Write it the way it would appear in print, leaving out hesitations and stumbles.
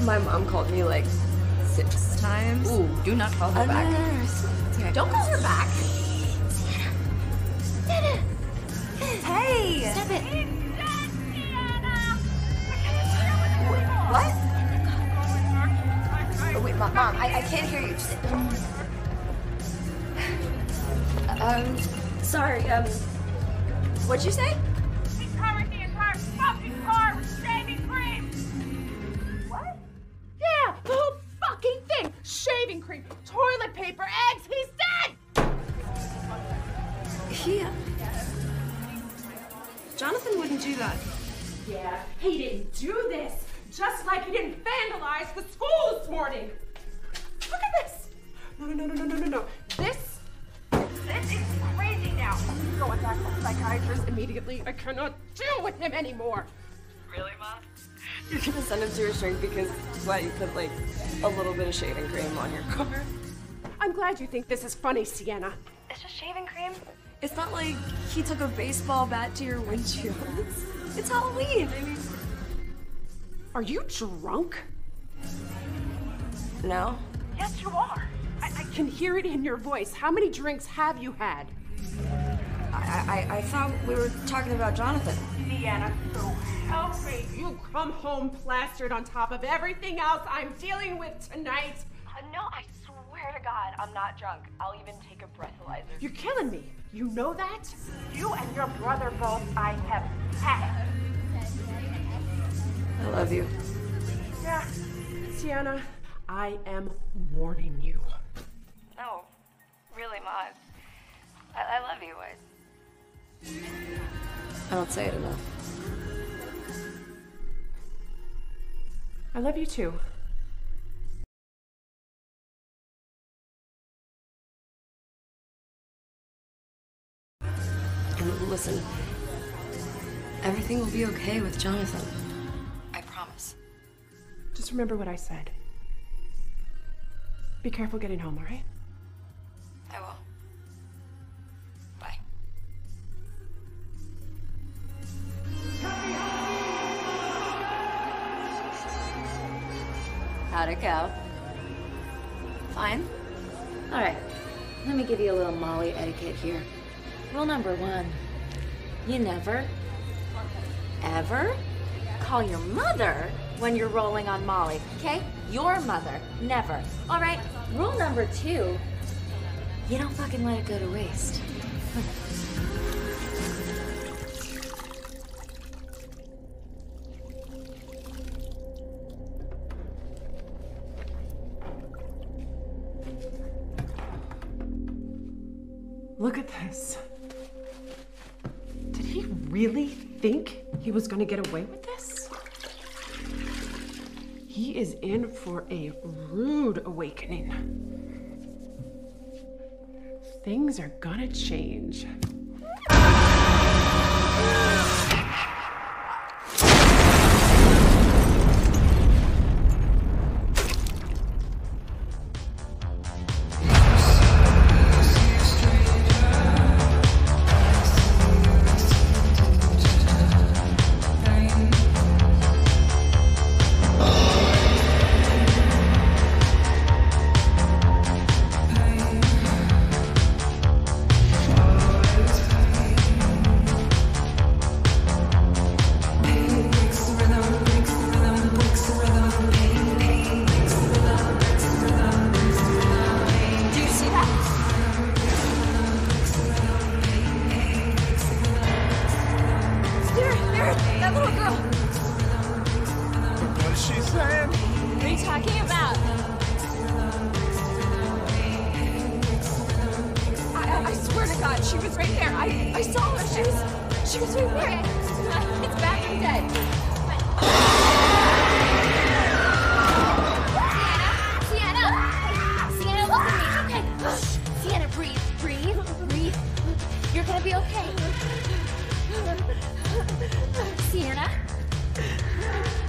My mom called me like 6 times. Ooh, do not call her back. No. Don't call her back. Sienna! Hey! Stop it! What? Oh, wait, Mom, I can't hear you. Sorry, what'd you say? He covered the entire fucking car with shaving cream! What? Yeah, the whole fucking thing! Shaving cream, toilet paper, eggs, he's dead! Jonathan wouldn't do that. Yeah, he didn't do this, just like he didn't vandalize the school this morning. Look at this! No. This is crazy now. I'm going back to the psychiatrist immediately. I cannot deal with him anymore. Really, Mom? You're gonna send him to your shrink because, what, you put like a little bit of shaving cream on your car? I'm glad you think this is funny, Sienna. It's just shaving cream. It's not like he took a baseball bat to your windshield. It's Halloween. I mean, Are you drunk? no. Yes, you are. I can hear it in your voice. How many drinks have you had? I thought we were talking about Jonathan. Sienna, so help me. You come home plastered on top of everything else I'm dealing with tonight. No, I swear to God, I'm not drunk. I'll even take a breathalyzer. You're killing me. You know that? You and your brother both, I have had. I love you. Yeah, Sienna, I am warning you. No, really, Ma. I love you. I don't say it enough. I love you too. And listen, everything will be okay with Jonathan. I promise. Just remember what I said. Be careful getting home, all right? I will. Bye. How'd it go? Fine. All right, let me give you a little Molly etiquette here. Rule number 1, you never, ever call your mother when you're rolling on Molly, okay? Your mother, never. All right, rule number 2, you don't fucking let it go to waste. Look at this. Did he really think he was gonna get away with this? He is in for a rude awakening. Things are gonna change. That little girl. What is she saying? What are you talking about? I swear to God, she was right there. I saw her. She was right there. It's back from dead. Sienna, look at me. Okay. Sienna, breathe. You're gonna be okay. Sienna.